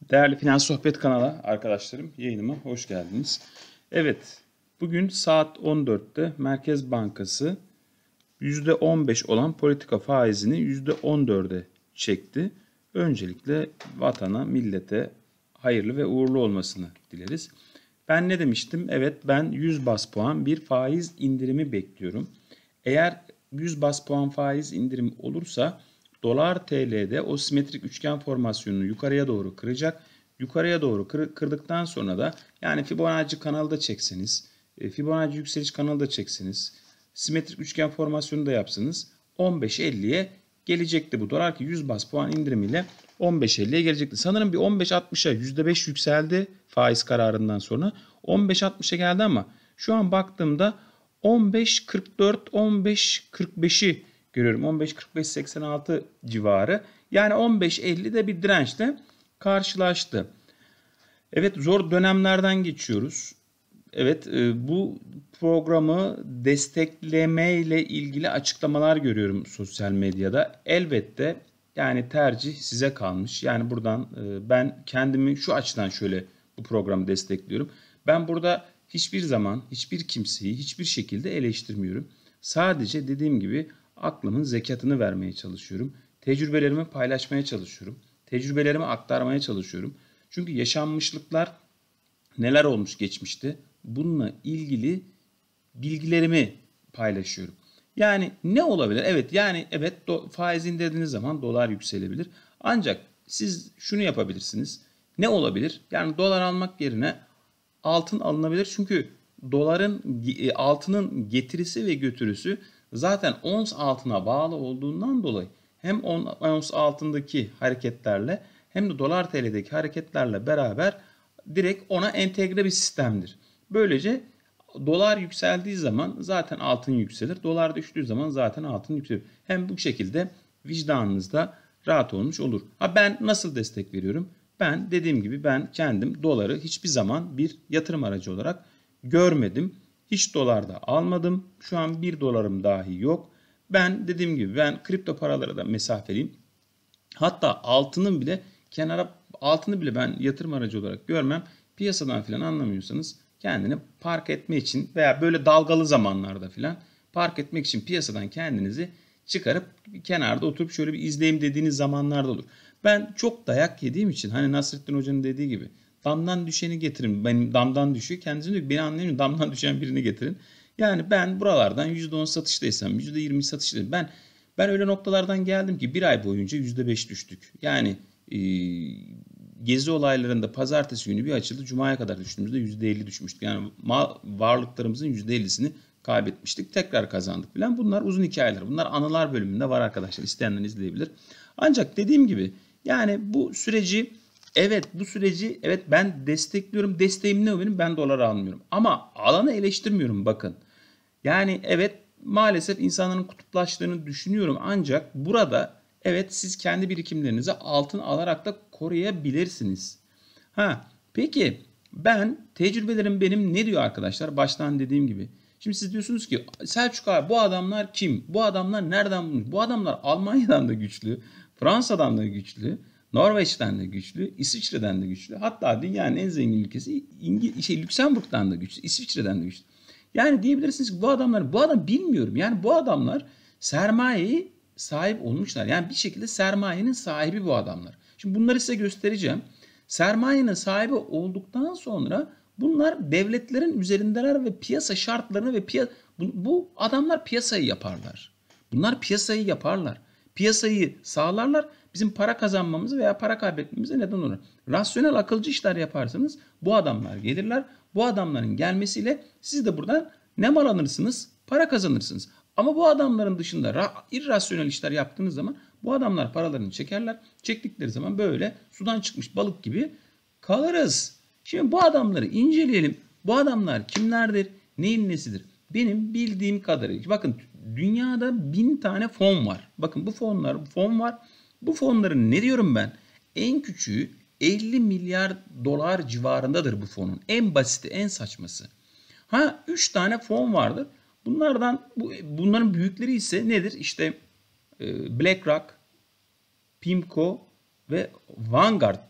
Değerli Finans Sohbet kanalı arkadaşlarım, yayınıma hoş geldiniz. Evet, bugün saat 14'te Merkez Bankası %15 olan politika faizini %14'e çekti. Öncelikle vatana, millete hayırlı ve uğurlu olmasını dileriz. Ben ne demiştim? Evet, ben 100 bas puan bir faiz indirimi bekliyorum. Eğer 100 bas puan faiz indirimi olursa dolar TL'de o simetrik üçgen formasyonunu yukarıya doğru kıracak. Yukarıya doğru kırdıktan sonra da yani Fibonacci kanalı da çekseniz, Fibonacci yükseliş kanalı da çekseniz, simetrik üçgen formasyonu da yapsanız 15.50'ye gelecekti bu dolar ki 100 bas puan indirimiyle 15.50'ye gelecekti. Sanırım bir 15.60'a %5 yükseldi faiz kararından sonra. 15.60'a geldi ama şu an baktığımda 15.44, 15.45'i görüyorum. 15.45-86 civarı. Yani 15.50'de bir dirençle karşılaştı. Evet, zor dönemlerden geçiyoruz. Evet, bu programı destekleme ile ilgili açıklamalar görüyorum sosyal medyada. Elbette yani tercih size kalmış. Yani buradan ben kendimi şu açıdan şöyle bu programı destekliyorum. Ben burada hiçbir zaman hiçbir kimseyi hiçbir şekilde eleştirmiyorum. Sadece dediğim gibi aklımın zekatını vermeye çalışıyorum. Tecrübelerimi paylaşmaya çalışıyorum. Tecrübelerimi aktarmaya çalışıyorum. Çünkü yaşanmışlıklar neler olmuş geçmişte bununla ilgili bilgilerimi paylaşıyorum. Yani ne olabilir? Evet faiz indirdiğiniz zaman dolar yükselebilir. Ancak siz şunu yapabilirsiniz. Ne olabilir? Yani dolar almak yerine altın alınabilir. Çünkü altının getirisi ve götürüsü zaten ons altına bağlı olduğundan dolayı hem ons altındaki hareketlerle hem de dolar TL'deki hareketlerle beraber direkt ona entegre bir sistemdir. Böylece dolar yükseldiği zaman zaten altın yükselir. Dolar düştüğü zaman zaten altın yükselir. Hem bu şekilde vicdanınızda rahat olmuş olur. Ben nasıl destek veriyorum? Ben dediğim gibi ben kendim doları hiçbir zaman bir yatırım aracı olarak görmedim. Hiç dolarda almadım. Şu an 1 dolarım dahi yok. Ben dediğim gibi ben kripto paralara da mesafeliyim. Hatta altını bile ben yatırım aracı olarak görmem. Piyasadan filan anlamıyorsanız kendini park etme için veya böyle dalgalı zamanlarda filan park etmek için piyasadan kendinizi çıkarıp kenarda oturup şöyle bir izleyeyim dediğiniz zamanlarda olur. Ben çok dayak yediğim için hani Nasrettin Hoca'nın dediği gibi damdan düşeni getirin. Benim damdan düşüyor. Kendisi diyor ki beni anlayın, damdan düşen birini getirin. Yani ben buralardan %10 satıştaysam %20 satıştaysam ben öyle noktalardan geldim ki bir ay boyunca %5 düştük. Yani gezi olaylarında pazartesi günü bir açıldı. Cuma'ya kadar düştüğümüzde %50 düşmüştük. Yani varlıklarımızın %50'sini kaybetmiştik. Tekrar kazandık falan. Bunlar uzun hikayeler. Bunlar anılar bölümünde var arkadaşlar. İsteyenler izleyebilir. Ancak dediğim gibi yani bu süreci ben destekliyorum. Desteğim ne benim? Ben dolar almıyorum. Ama alanı eleştirmiyorum bakın. Yani evet maalesef insanların kutuplaştığını düşünüyorum. Ancak burada evet siz kendi birikimlerinizi altın alarak da koruyabilirsiniz. Peki tecrübelerim benim ne diyor arkadaşlar? Baştan dediğim gibi. Şimdi siz diyorsunuz ki Selçuk abi bu adamlar kim? Bu adamlar nereden bulmuş? Bu adamlar Almanya'dan da güçlü, Fransa'dan da güçlü, Norveç'ten de güçlü, İsviçre'den de güçlü. Hatta dünyanın en zengin ülkesi Lüksemburg'dan da güçlü, İsviçre'den de güçlü. Yani diyebilirsiniz ki bu adam bilmiyorum. Yani bu adamlar sermayeyi sahip olmuşlar. Yani bir şekilde sermayenin sahibi bu adamlar. Şimdi bunları size göstereceğim. Sermayenin sahibi olduktan sonra bunlar devletlerin üzerindeler ve piyasa şartlarını ve bu adamlar piyasayı yaparlar. Bunlar piyasayı yaparlar. Piyasayı sağlarlar. Bizim para kazanmamızı veya para kaybetmemize neden olur. Rasyonel akılcı işler yaparsanız bu adamlar gelirler. Bu adamların gelmesiyle siz de buradan ne mal alırsınız? Para kazanırsınız. Ama bu adamların dışında irrasyonel işler yaptığınız zaman bu adamlar paralarını çekerler. Çektikleri zaman böyle sudan çıkmış balık gibi kalırız. Şimdi bu adamları inceleyelim. Bu adamlar kimlerdir? Neyin nesidir? Benim bildiğim kadarıyla bakın dünyada 1000 tane fon var. Bakın bu fon var. Bu fonların ne diyorum ben? En küçüğü 50 milyar dolar civarındadır bu fonun. En basiti, en saçması. 3 tane fon vardır. Bunların büyükleri ise nedir? İşte BlackRock, PIMCO ve Vanguard'tır.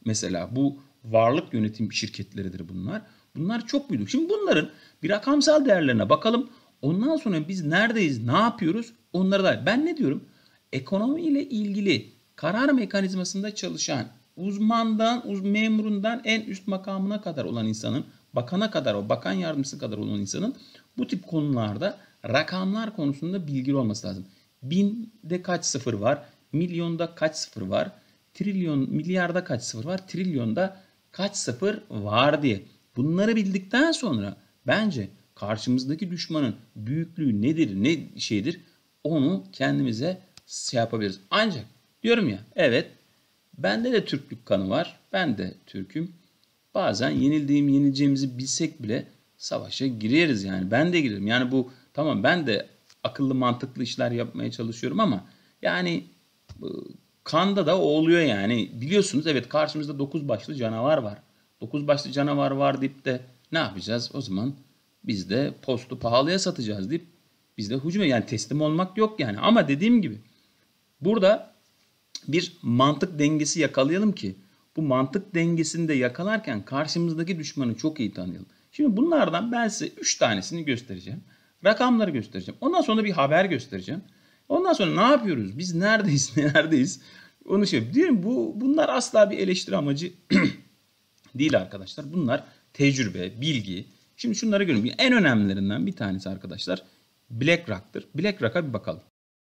mesela. Bu varlık yönetim şirketleridir bunlar. Bunlar çok büyüdü. Şimdi bunların bir rakamsal değerlerine bakalım. Ondan sonra biz neredeyiz, ne yapıyoruz? Onlara da. Ben ne diyorum? Ekonomiyle ilgili karar mekanizmasında çalışan memurundan en üst makamına kadar olan insanın, bakana kadar, o bakan yardımcısı kadar olan insanın bu tip konularda rakamlar konusunda bilgili olması lazım. Binde kaç sıfır var? Milyonda kaç sıfır var? Milyarda kaç sıfır var? Trilyonda kaç sıfır var diye. Bunları bildikten sonra bence karşımızdaki düşmanın büyüklüğü nedir, ne şeydir onu kendimize yapabiliriz. Ancak diyorum ya, evet, bende de Türklük kanı var. Ben de Türk'üm. Bazen yenileceğimizi bilsek bile savaşa gireriz yani. Ben de girerim. Yani bu tamam, ben de akıllı mantıklı işler yapmaya çalışıyorum ama yani kanda da o oluyor yani. Biliyorsunuz, evet, karşımızda 9 başlı canavar var. 9 başlı canavar var deyip de ne yapacağız? O zaman biz de postu pahalıya satacağız deyip biz de hücum, yani teslim olmak yok yani. Ama dediğim gibi burada bir mantık dengesi yakalayalım ki bu mantık dengesini de yakalarken karşımızdaki düşmanı çok iyi tanıyalım. Şimdi bunlardan ben size 3 tanesini göstereceğim. Rakamları göstereceğim. Ondan sonra bir haber göstereceğim. Ondan sonra ne yapıyoruz? Biz neredeyiz? Neredeyiz? Onu diyelim, bunlar asla bir eleştiri amacı değil arkadaşlar. Bunlar tecrübe, bilgi. Şimdi şunları görün. En önemlilerinden bir tanesi arkadaşlar BlackRock'tır. BlackRock'a bir bakalım.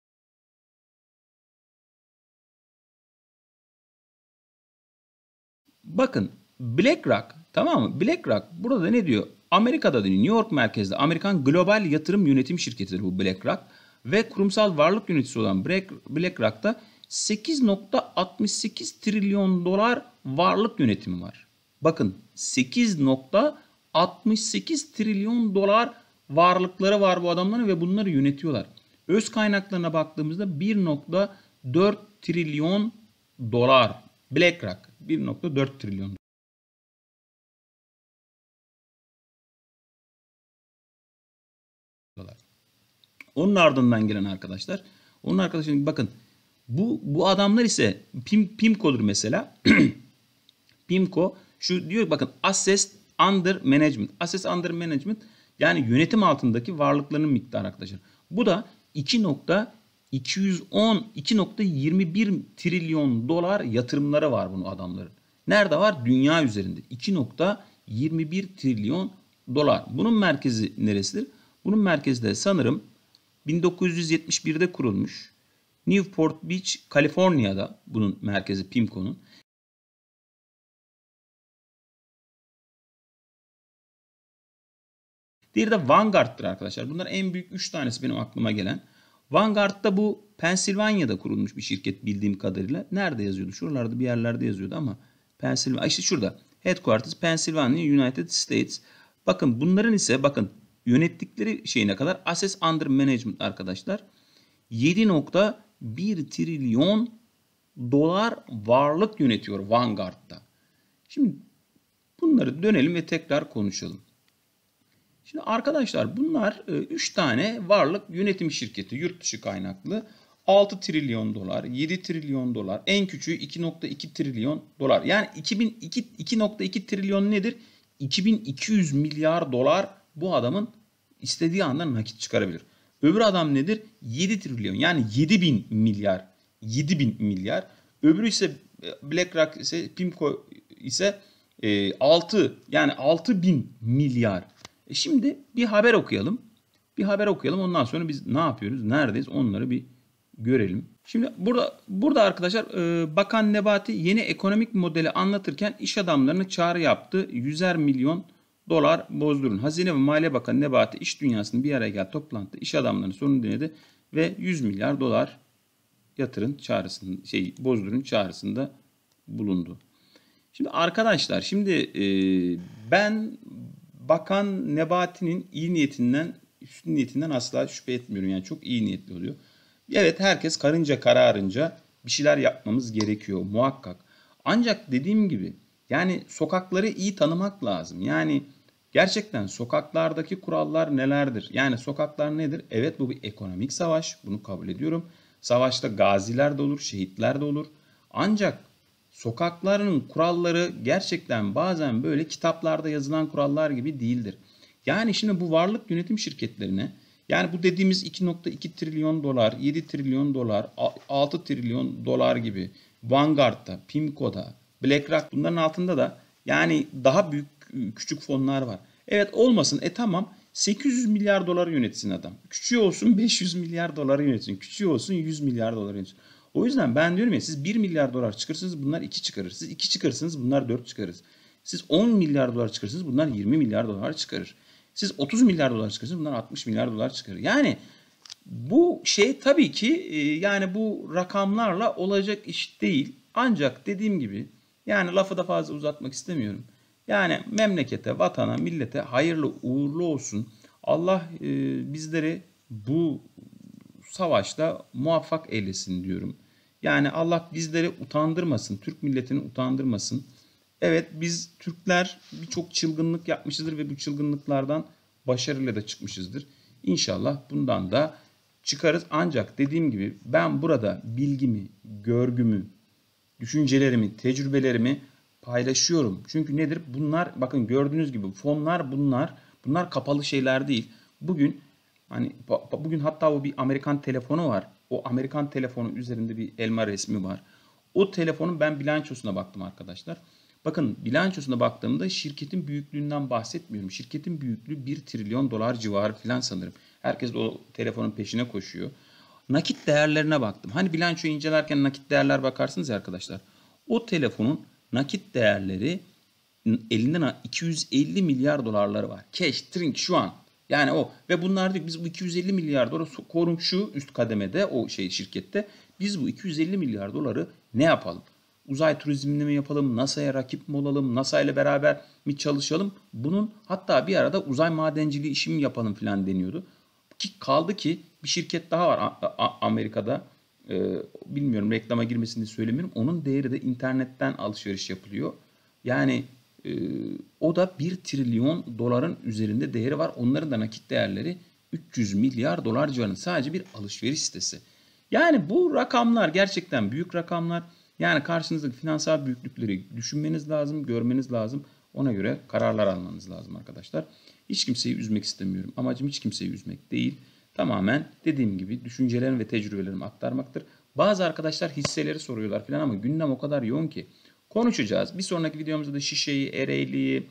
Bakın, BlackRock, tamam mı? BlackRock burada ne diyor? Amerika'da diyor, New York merkezli Amerikan global yatırım yönetim şirketidir bu BlackRock. Ve kurumsal varlık yöneticisi olan BlackRock'ta 8,68 trilyon dolar varlık yönetimi var. Bakın, 8,68 trilyon dolar varlıkları var bu adamların ve bunları yönetiyorlar. Öz kaynaklarına baktığımızda 1,4 trilyon dolar. BlackRock 1,4 trilyon dolar. Onun ardından gelen arkadaşlar. Onun arkadaşlar bakın, bu adamlar ise PIMCO'dur mesela. PIMCO şu diyor, bakın, Assets Under Management. Assets Under Management yani yönetim altındaki varlıklarının miktarı arkadaşlar. Bu da 2,21 trilyon dolar yatırımları var bunun adamların. Nerede var? Dünya üzerinde. 2,21 trilyon dolar. Bunun merkezi neresidir? Bunun merkezi de sanırım 1971'de kurulmuş. Newport Beach, Kaliforniya'da bunun merkezi, PIMCO'nun. Diğeri de Vanguard'tır arkadaşlar. Bunlar en büyük 3 tanesi benim aklıma gelen. Vanguard'da bu Pensilvanya'da kurulmuş bir şirket bildiğim kadarıyla. Nerede yazıyordu? Şuralarda bir yerlerde yazıyordu ama Pensilvanya, işte şurada. Headquarters Pennsylvania, United States. Bakın bunların ise bakın yönettikleri şeyine kadar Assets Under Management arkadaşlar 7,1 trilyon dolar varlık yönetiyor Vanguard'da. Şimdi bunları dönelim ve tekrar konuşalım. Şimdi arkadaşlar bunlar 3 tane varlık yönetim şirketi, yurt dışı kaynaklı. 6 trilyon dolar, 7 trilyon dolar, en küçüğü 2,2 trilyon dolar. Yani 2,2 trilyon nedir? 2200 milyar dolar bu adamın istediği anda nakit çıkarabilir. Öbür adam nedir? 7 trilyon, yani 7000 milyar. 7000 milyar. Öbürü ise BlackRock ise, PIMCO ise 6, yani 6000 milyar. Şimdi bir haber okuyalım. Bir haber okuyalım. Ondan sonra biz ne yapıyoruz? Neredeyiz? Onları bir görelim. Şimdi burada arkadaşlar Bakan Nebati yeni ekonomik modeli anlatırken iş adamlarına çağrı yaptı. 100'er milyon dolar bozdurun. Hazine ve Maliye Bakanı Nebati iş dünyasının bir araya geldi toplantı. İş adamlarının sorunu dinledi ve 100 milyar dolar yatırın çağrısında, bozdurun çağrısında bulundu. Şimdi arkadaşlar, ben Bakan Nebati'nin iyi niyetinden, üstün niyetinden asla şüphe etmiyorum. Yani çok iyi niyetli oluyor. Evet, herkes karınca kararınca bir şeyler yapmamız gerekiyor muhakkak. Ancak dediğim gibi yani sokakları iyi tanımak lazım. Yani gerçekten sokaklardaki kurallar nelerdir? Yani sokaklar nedir? Evet, bu bir ekonomik savaş. Bunu kabul ediyorum. Savaşta gaziler de olur, şehitler de olur. Ancak sokakların kuralları gerçekten bazen böyle kitaplarda yazılan kurallar gibi değildir. Yani şimdi bu varlık yönetim şirketlerine, yani bu dediğimiz 2,2 trilyon dolar, 7 trilyon dolar, 6 trilyon dolar gibi Vanguard'da, PIMCO'da, BlackRock, bunların altında da yani daha büyük küçük fonlar var. Evet, olmasın. Tamam, 800 milyar dolar yönetsin adam. Küçüğü olsun 500 milyar dolar yönetsin. Küçüğü olsun 100 milyar dolar yönetsin. O yüzden ben diyorum ya, siz 1 milyar dolar çıkarırsınız, bunlar 2 çıkarır. Siz 2 çıkarırsınız, bunlar 4 çıkarır. Siz 10 milyar dolar çıkarırsınız, bunlar 20 milyar dolar çıkarır. Siz 30 milyar dolar çıkarırsınız, bunlar 60 milyar dolar çıkarır. Yani bu şey tabii ki yani bu rakamlarla olacak iş değil. Ancak dediğim gibi, yani lafı da fazla uzatmak istemiyorum. Yani memlekete, vatana, millete hayırlı uğurlu olsun. Allah bizleri bu savaşta muvaffak eylesin diyorum. Yani Allah bizleri utandırmasın, Türk milletini utandırmasın. Evet, biz Türkler birçok çılgınlık yapmışızdır ve bu çılgınlıklardan başarıyla da çıkmışızdır. İnşallah bundan da çıkarız. Ancak dediğim gibi ben burada bilgimi, görgümü, düşüncelerimi, tecrübelerimi paylaşıyorum. Çünkü nedir? Bunlar, bakın gördüğünüz gibi fonlar bunlar. Bunlar kapalı şeyler değil. Bugün hani bugün hatta o bir Amerikan telefonu var. O Amerikan telefonu üzerinde bir elma resmi var. O telefonun ben bilançosuna baktım arkadaşlar. Bakın, bilançosuna baktığımda şirketin büyüklüğünden bahsetmiyorum. Şirketin büyüklüğü 1 trilyon dolar civarı falan sanırım. Herkes de o telefonun peşine koşuyor. Nakit değerlerine baktım. Hani bilançoyu incelerken nakit değerler bakarsınız ya arkadaşlar. O telefonun nakit değerleri, elinden 250 milyar dolarları var. Cash, trink şu an. Yani o. Ve bunlar diyor, biz bu 250 milyar doları korun şu üst kademede, o şirkette. Biz bu 250 milyar doları ne yapalım? Uzay turizmini mi yapalım? NASA'ya rakip mi olalım? NASA ile beraber mi çalışalım? Bunun hatta bir arada uzay madenciliği işi mi yapalım falan deniyordu. Kaldı ki bir şirket daha var Amerika'da. Bilmiyorum, reklama girmesini söylemiyorum. Onun değeri de internetten alışveriş yapılıyor. Yani o da 1 trilyon doların üzerinde değeri var. Onların da nakit değerleri 300 milyar dolar civarında. Sadece bir alışveriş sitesi. Yani bu rakamlar gerçekten büyük rakamlar. Yani karşınızdaki finansal büyüklükleri düşünmeniz lazım, görmeniz lazım. Ona göre kararlar almanız lazım arkadaşlar. Hiç kimseyi üzmek istemiyorum. Amacım hiç kimseyi üzmek değil. Tamamen dediğim gibi düşüncelerimi ve tecrübelerimi aktarmaktır. Bazı arkadaşlar hisseleri soruyorlar falan ama gündem o kadar yoğun ki konuşacağız. Bir sonraki videomuzda da Şişe'yi, Ereğli'yi,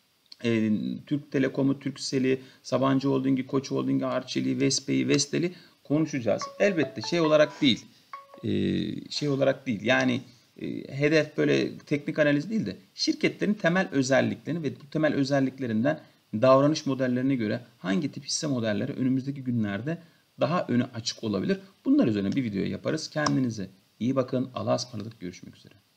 Türk Telekom'u, Turkcell'i, Sabancı Holding'i, Koç Holding'i, Arçelik'i, Vespe'yi, Vestel'i konuşacağız. Elbette şey olarak değil. Şey olarak değil. Yani hedef böyle teknik analiz değil de şirketlerin temel özelliklerini ve bu temel özelliklerinden davranış modellerine göre hangi tip hisse modelleri önümüzdeki günlerde daha önü açık olabilir. Bunlar üzerine bir video yaparız. Kendinize iyi bakın. Allah'a ısmarladık. Görüşmek üzere.